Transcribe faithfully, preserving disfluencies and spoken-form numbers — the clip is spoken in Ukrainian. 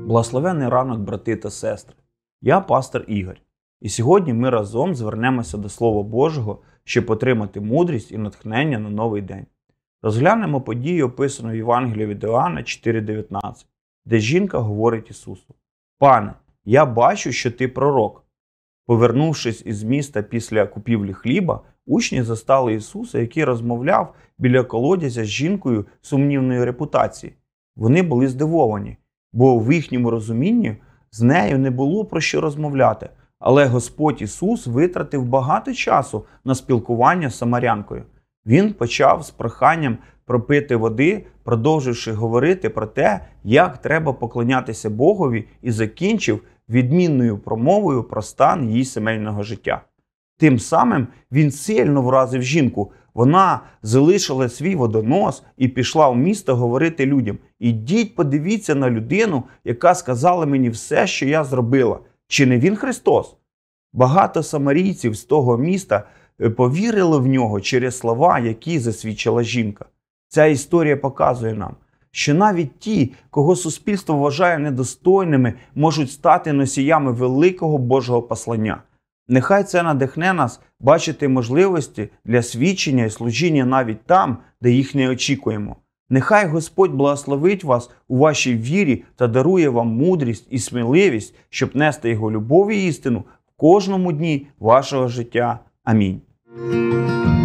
Благословенний ранок, брати та сестри! Я пастор Ігор. І сьогодні ми разом звернемося до Слова Божого, щоб отримати мудрість і натхнення на новий день. Розглянемо подію, описану в Євангелії від Іоанна чотири дев'ятнадцять, де жінка говорить Ісусу: «Пане, я бачу, що ти пророк». Повернувшись із міста після купівлі хліба, учні застали Ісуса, який розмовляв біля колодязя з жінкою сумнівної репутації. Вони були здивовані, бо в їхньому розумінні з нею не було про що розмовляти. Але Господь Ісус витратив багато часу на спілкування з самарянкою. Він почав з проханням пропити води, продовживши говорити про те, як треба поклонятися Богові, і закінчив відмінною промовою про стан її сімейного життя. Тим самим він сильно вразив жінку. Вона залишила свій водонос і пішла в місто говорити людям: «Ідіть, подивіться на людину, яка сказала мені все, що я зробила. Чи не він Христос?» Багато самарійців з того міста повірили в нього через слова, які засвідчила жінка. Ця історія показує нам, що навіть ті, кого суспільство вважає недостойними, можуть стати носіями великого Божого послання. Нехай це надихне нас бачити можливості для свідчення і служіння навіть там, де їх не очікуємо. Нехай Господь благословить вас у вашій вірі та дарує вам мудрість і сміливість, щоб нести Його любов і істину в кожному дні вашого життя. Амінь.